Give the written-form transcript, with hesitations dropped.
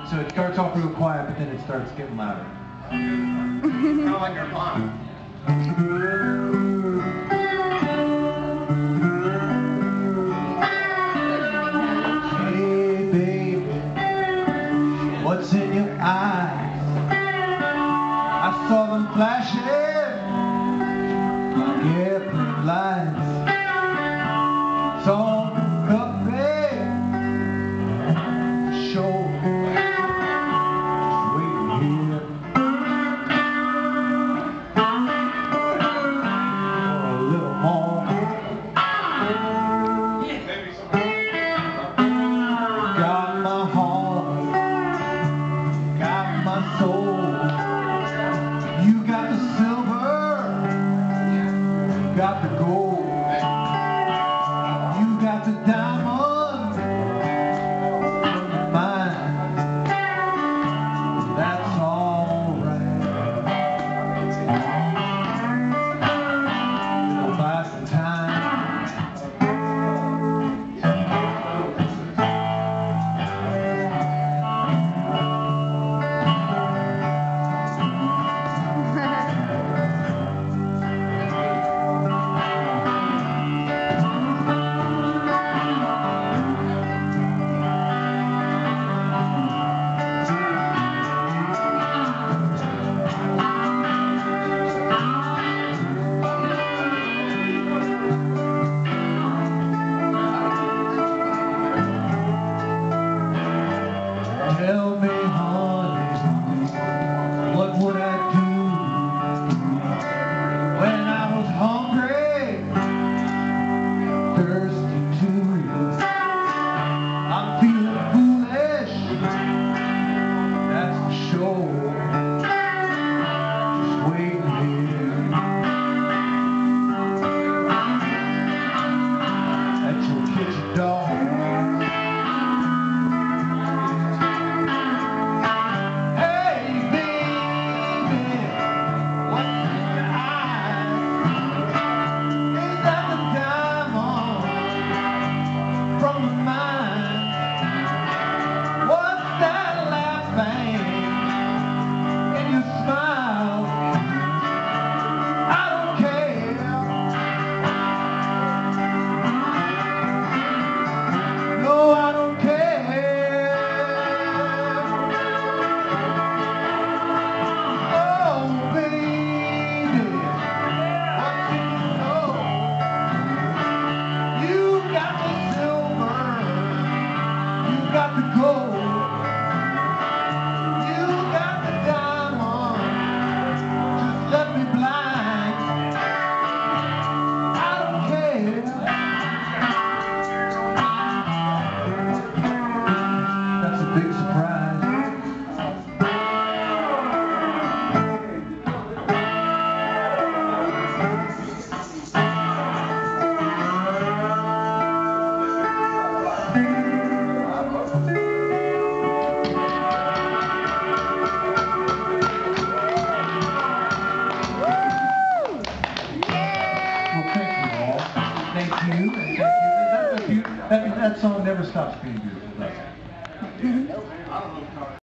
So it starts off real quiet, but then it starts getting louder. Kind of like your mom. Hey baby, what's in your eyes? I saw them flashing like airplane lights. Saw them cupcake, show. Got the gold, you got the diamond from the mine. That's all right. It'll buy some time. Tell me, honey, what would I do when I was hungry, thirsty too? I'm feeling foolish, that's for sure. Just waiting here at your kitchen door. Big surprise. Well, thank you all. Thank you, and thank you. That song never stops being beautiful, does it?